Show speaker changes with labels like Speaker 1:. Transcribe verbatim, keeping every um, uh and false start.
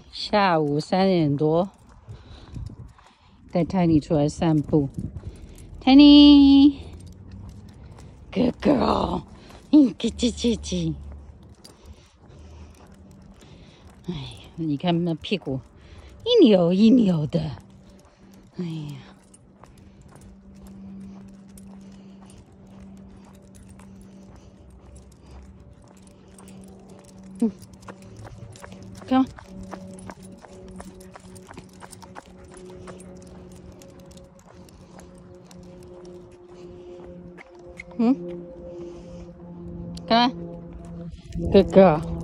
Speaker 1: 下午三点多，带 Tiny 出来散步。Tiny， 哥哥，嗯，叽叽叽叽。哎呀，你看那屁股一扭一扭的，哎呀。嗯，看。嗯，看，哥哥。